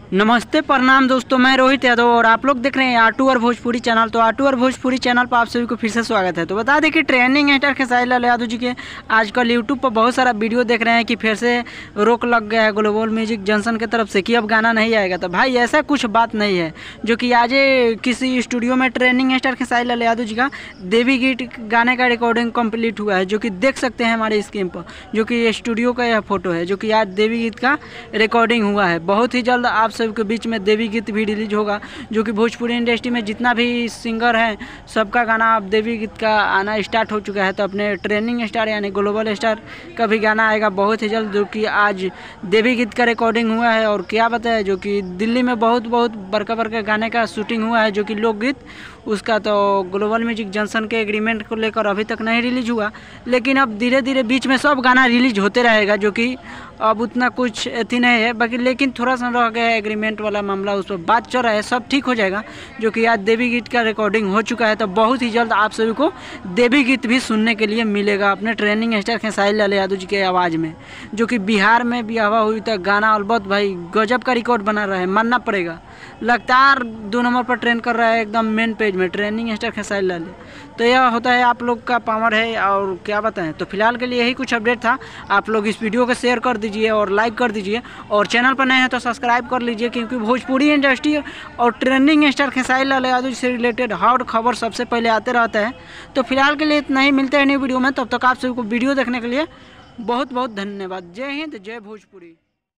नमस्ते प्रणाम दोस्तों, मैं रोहित यादव और आप लोग देख रहे हैं आटू और भोजपुरी चैनल। तो आटू और भोजपुरी चैनल पर आप सभी को फिर से स्वागत है। तो बता दें कि ट्रेंडिंग एक्टर खेसारी लाल यादव जी के आजकल यूट्यूब पर बहुत सारा वीडियो देख रहे हैं कि फिर से रोक लग गया है ग्लोबल म्यूजिक जंक्शन की तरफ से कि अब गाना नहीं आएगा। तो भाई ऐसा कुछ बात नहीं है, जो कि आज किसी स्टूडियो में ट्रेंडिंग एक्टर खेसारी लाल यादव जी का देवी गीत गाने का रिकॉर्डिंग कंप्लीट हुआ है, जो कि देख सकते हैं हमारे स्क्रीन पर, जो कि स्टूडियो का यह फोटो है, जो कि आज देवी गीत का रिकॉर्डिंग हुआ है। बहुत ही जल्द आप सबके बीच में देवी गीत भी रिलीज होगा, जो कि भोजपुरी इंडस्ट्री में जितना भी सिंगर हैं सबका गाना अब देवी गीत का आना स्टार्ट हो चुका है। तो अपने ट्रेंडिंग स्टार यानी ग्लोबल स्टार का भी गाना आएगा बहुत ही जल्द, जो कि आज देवी गीत का रिकॉर्डिंग हुआ है। और क्या बताया, जो कि दिल्ली में बहुत बड़का गाने का शूटिंग हुआ है, जो कि लोकगीत उसका। तो ग्लोबल म्यूजिक जंक्शन के एग्रीमेंट को लेकर अभी तक नहीं रिलीज हुआ, लेकिन अब धीरे धीरे बीच में सब गाना रिलीज होते रहेगा, जो कि अब उतना कुछ अथी नहीं है बाकी, लेकिन थोड़ा सा रह गया है एग्रीमेंट वाला मामला, उस पर बात चल रहा है, सब ठीक हो जाएगा। जो कि आज देवी गीत का रिकॉर्डिंग हो चुका है, तो बहुत ही जल्द आप सभी को देवी गीत भी सुनने के लिए मिलेगा अपने ट्रेंडिंग स्टार खेसारी लाल यादव जी के आवाज़ में। जो कि बिहार में भी हवा हुई तक गाना अलबत्त भाई गजब का रिकॉर्ड बना रहा है, मानना पड़ेगा। लगातार 2 नंबर पर ट्रेंड कर रहा है एकदम मेन पेज में ट्रेंडिंग स्टार खेसारी लाल। तो यह होता है आप लोग का पावर है, और क्या बताएं। तो फिलहाल के लिए यही कुछ अपडेट था। आप लोग इस वीडियो को शेयर कर दीजिए और लाइक कर दीजिए, और चैनल पर नए हैं तो सब्सक्राइब कर लीजिए, क्योंकि भोजपुरी इंडस्ट्री और ट्रेंडिंग स्टार खेसारी लाल यादव से रिलेटेड हर खबर सबसे पहले आते रहता है। तो फिलहाल के लिए इतना ही, मिलते हैं नई वीडियो में। तब तक आप सभी को वीडियो देखने के लिए बहुत बहुत धन्यवाद। जय हिंद, जय भोजपुरी।